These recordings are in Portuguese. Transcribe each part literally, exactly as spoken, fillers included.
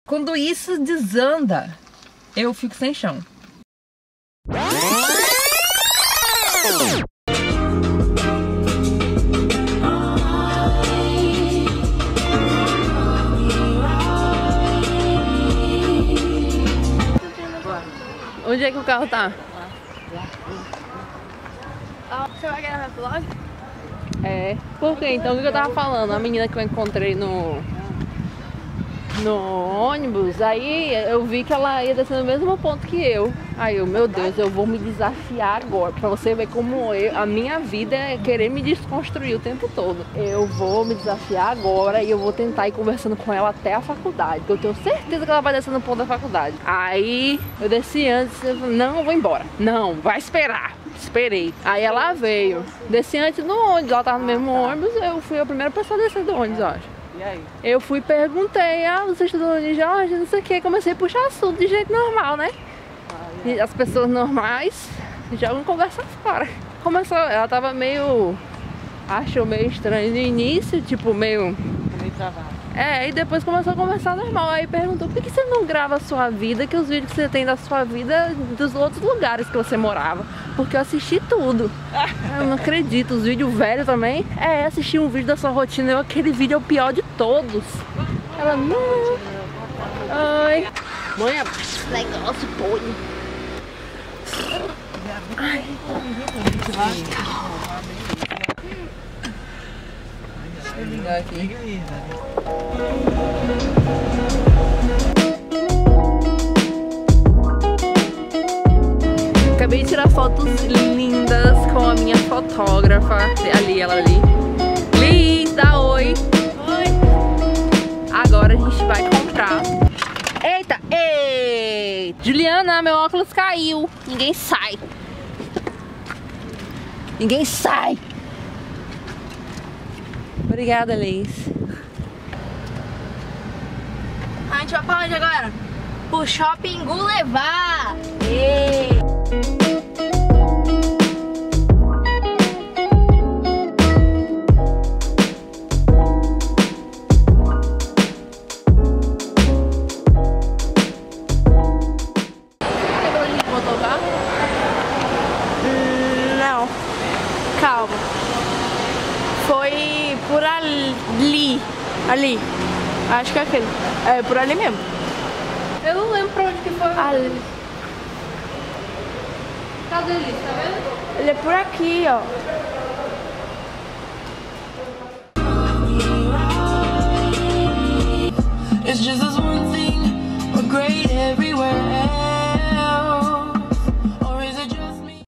Quando isso desanda, eu fico sem chão. Onde é que o carro tá? Você vai gravar vlog? É. Por quê? Então o que eu tava falando? A menina que eu encontrei no... no ônibus, aí eu vi que ela ia descer no mesmo ponto que eu. Aí eu, meu Deus, eu vou me desafiar agora, pra você ver como eu, a minha vida é querer me desconstruir o tempo todo. Eu vou me desafiar agora e eu vou tentar ir conversando com ela até a faculdade, porque eu tenho certeza que ela vai descer no ponto da faculdade. Aí eu desci antes, eu falei, não, eu vou embora. Não, vai esperar. Esperei. Aí ela veio. Desci antes no ônibus, ela tava no mesmo ônibus, eu fui a primeira pessoa a descer do ônibus, eu acho. E aí? Eu fui e perguntei, ah, você estudou em Jorge, não sei o que, comecei a puxar assunto de jeito normal, né? Ah, e as pessoas normais jogam conversa fora. Começou, ela tava meio, achou meio estranho no início, tipo meio... meio travado. É, e depois começou a conversar normal, aí perguntou, por que você não grava a sua vida, que os vídeos que você tem da sua vida, dos outros lugares que você morava? Porque eu assisti tudo. Eu não acredito, os vídeos velhos também. É, assisti um vídeo da sua rotina, eu, aquele vídeo é o pior de todos. Ela, não. Ai. Mãe, negócio, pô. Ai. Deixa eu ligar aqui. Acabei de tirar fotos lindas com a minha fotógrafa. Ali, ela ali. Li, dá oi. Oi. Agora a gente vai comprar. Eita, ei! Juliana, meu óculos caiu. Ninguém sai. Ninguém sai. Obrigada, Liz. A gente vai pra onde agora? Pro Shopping Boulevard. Ei. Não. Calma. Foi por ali. Ali. Acho que é aquele. É por ali mesmo. Eu não lembro pra onde que foi. Ali. Cadê ele? Tá vendo? Ele é por aqui, ó. It's just this one thing, we're great everywhere else. Or is it just me?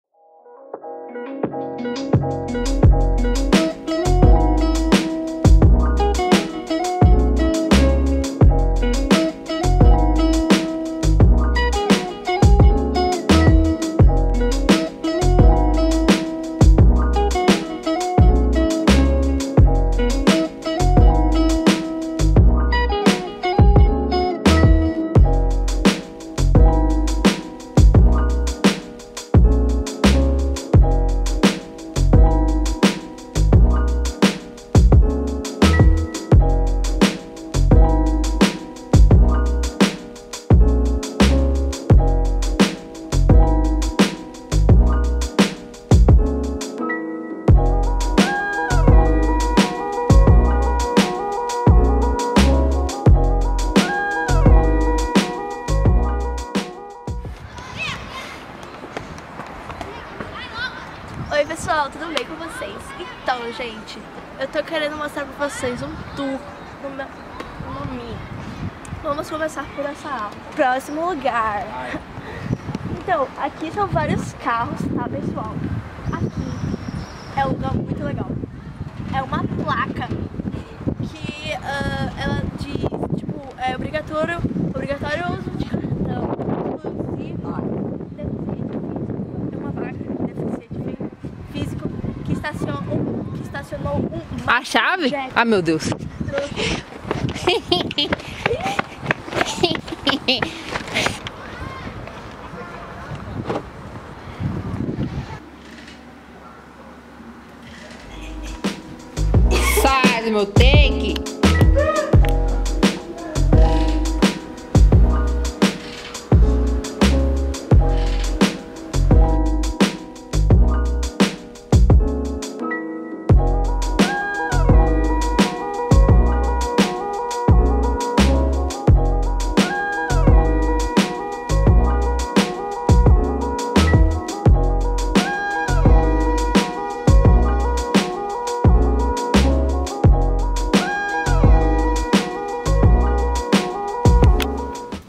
Oi pessoal, tudo bem com vocês? Então, gente, eu tô querendo mostrar pra vocês um tour no meu nome. Vamos começar por essa aula. Próximo lugar. Então, aqui são vários carros, tá pessoal? Aqui é um lugar muito legal. É uma placa que uh, ela diz, tipo, é obrigatório, obrigatório o uso de cartão. Inclusive, é uma vaga de deficiente físico que estacionou, que estacionou um... A chave? Ah, meu Deus. Sai do meu take.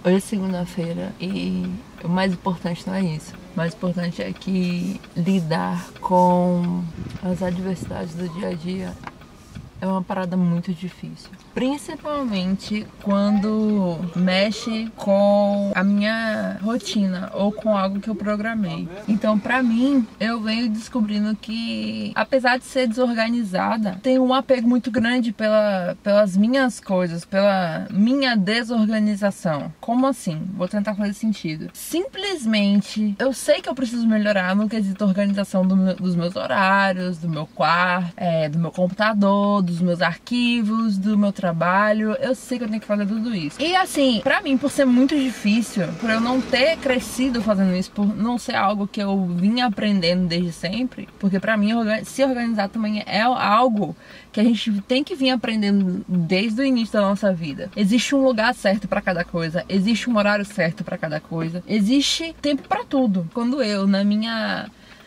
Hoje é segunda-feira e o mais importante não é isso. O mais importante é que lidar com as adversidades do dia a dia é uma parada muito difícil. Principalmente quando mexe com a minha rotina ou com algo que eu programei. Então, pra mim, eu venho descobrindo que, apesar de ser desorganizada, tenho um apego muito grande pela, pelas minhas coisas, pela minha desorganização. Como assim? Vou tentar fazer sentido. Simplesmente, eu sei que eu preciso melhorar no quesito organização do meu, dos meus horários, do meu quarto, é, do meu computador, dos meus arquivos, do meu trabalho. Eu sei que eu tenho que fazer tudo isso. E assim, pra mim, por ser muito difícil, por eu não ter crescido fazendo isso, por não ser algo que eu vim aprendendo desde sempre, porque pra mim se organizar também é algo que a gente tem que vir aprendendo desde o início da nossa vida. Existe um lugar certo pra cada coisa, existe um horário certo pra cada coisa, existe tempo pra tudo. Quando eu, na minha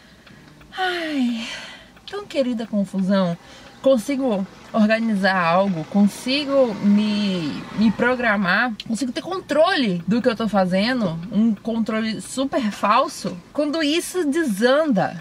ai, tão querida confusão, consigo organizar algo, consigo me, me programar, consigo ter controle do que eu tô fazendo, um controle super falso. Quando isso desanda,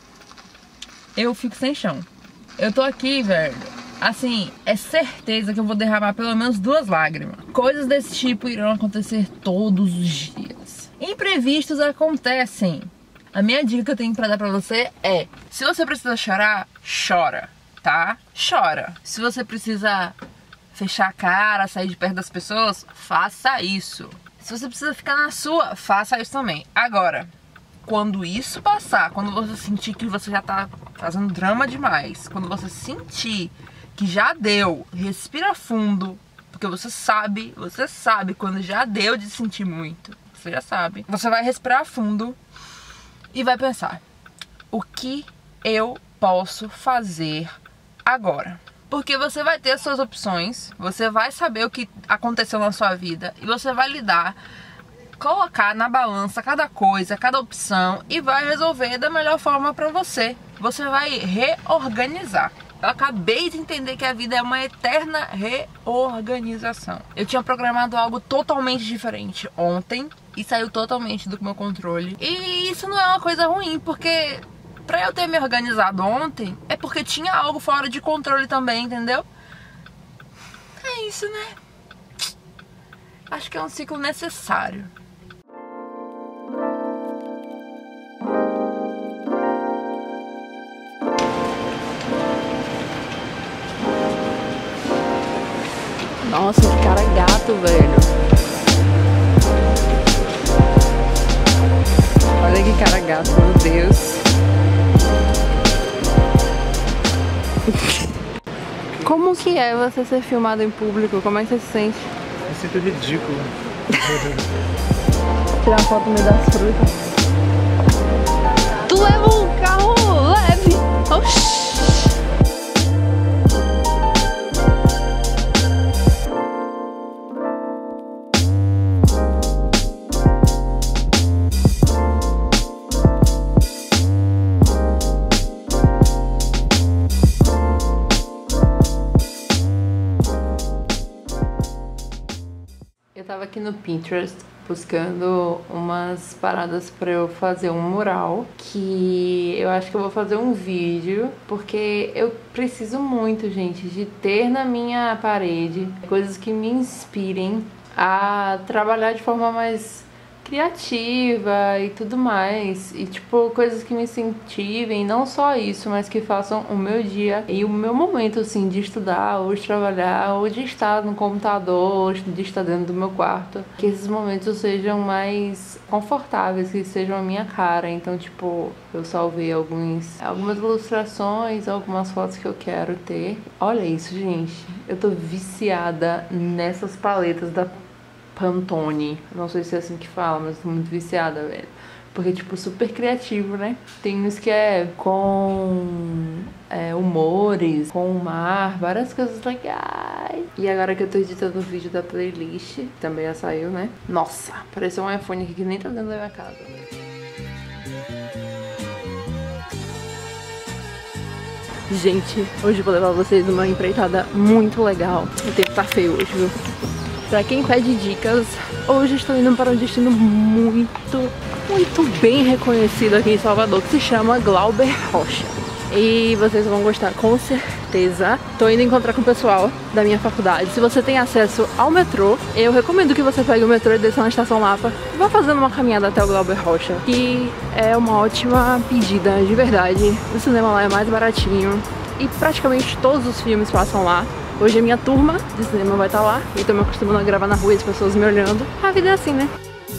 eu fico sem chão. Eu tô aqui, velho, assim, é certeza que eu vou derramar pelo menos duas lágrimas. Coisas desse tipo irão acontecer todos os dias. Imprevistos acontecem. A minha dica que eu tenho pra dar pra você é: se você precisa chorar, chora. Tá? Chora. Se você precisa fechar a cara, sair de perto das pessoas, faça isso. Se você precisa ficar na sua, faça isso também. Agora, quando isso passar, quando você sentir que você já tá fazendo drama demais, quando você sentir que já deu, respira fundo, porque você sabe, você sabe quando já deu de sentir muito. Você já sabe. Você vai respirar fundo e vai pensar: o que eu posso fazer agora? Porque você vai ter as suas opções, você vai saber o que aconteceu na sua vida e você vai lidar, colocar na balança cada coisa, cada opção e vai resolver da melhor forma pra você. Você vai reorganizar. Eu acabei de entender que a vida é uma eterna reorganização. Eu tinha programado algo totalmente diferente ontem e saiu totalmente do meu controle. E isso não é uma coisa ruim, porque pra eu ter me organizado ontem, é porque tinha algo fora de controle também, entendeu? É isso, né? Acho que é um ciclo necessário. Nossa, que cara gato, velho. Olha que cara gato, meu Deus. Como que é você ser filmado em público? Como é que você se sente? Me sinto ridículo. Tirar foto no meio das frutas. Tu leva um carro leve! Oxi! Eu tava aqui no Pinterest buscando umas paradas pra eu fazer um mural, que eu acho que eu vou fazer um vídeo, porque eu preciso muito, gente, de ter na minha parede coisas que me inspirem a trabalhar de forma mais criativa e tudo mais, e tipo, coisas que me incentivem, não só isso, mas que façam o meu dia e o meu momento, assim, de estudar, ou de trabalhar, ou de estar no computador, ou de estar dentro do meu quarto, que esses momentos sejam mais confortáveis, que sejam a minha cara. Então, tipo, eu salvei alguns, algumas ilustrações, algumas fotos que eu quero ter. Olha isso, gente, eu tô viciada nessas paletas da Pantone, não sei se é assim que fala, mas tô muito viciada, velho. Porque, tipo, super criativo, né? Tem uns que é com é, humores, com o mar, várias coisas legais. E agora que eu tô editando o vídeo da playlist, também já saiu, né? Nossa, apareceu um iPhone aqui que nem tá dentro da minha casa. Gente, hoje eu vou levar vocês numa empreitada muito legal. O tempo tá feio hoje, viu? Pra quem pede dicas, hoje estou indo para um destino muito, muito bem reconhecido aqui em Salvador, que se chama Glauber Rocha. E vocês vão gostar com certeza. Tô indo encontrar com o pessoal da minha faculdade. Se você tem acesso ao metrô, eu recomendo que você pegue o metrô e desça na Estação Lapa. Vá fazendo uma caminhada até o Glauber Rocha, que é uma ótima pedida, de verdade. O cinema lá é mais baratinho e praticamente todos os filmes passam lá. Hoje a minha turma de cinema vai estar lá, então eu me acostumando a gravar na rua e as pessoas me olhando. A vida é assim, né?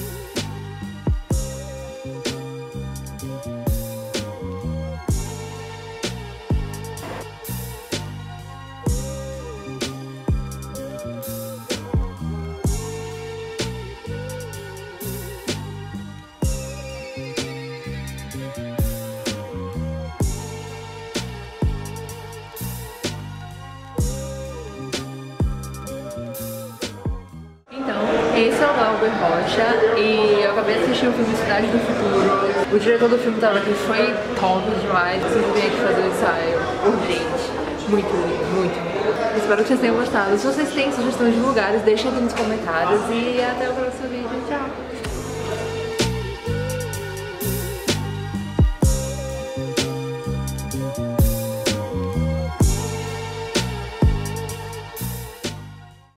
Esse é o Glauber Rocha e eu acabei de assistir o filme Cidade do Futuro. O diretor do filme estava aqui, foi top demais. Vocês vêm aqui fazer o ensaio urgente. Muito lindo, muito lindo. Espero que vocês tenham gostado. Se vocês têm sugestões de lugares, deixem aqui nos comentários e até o próximo vídeo. Tchau!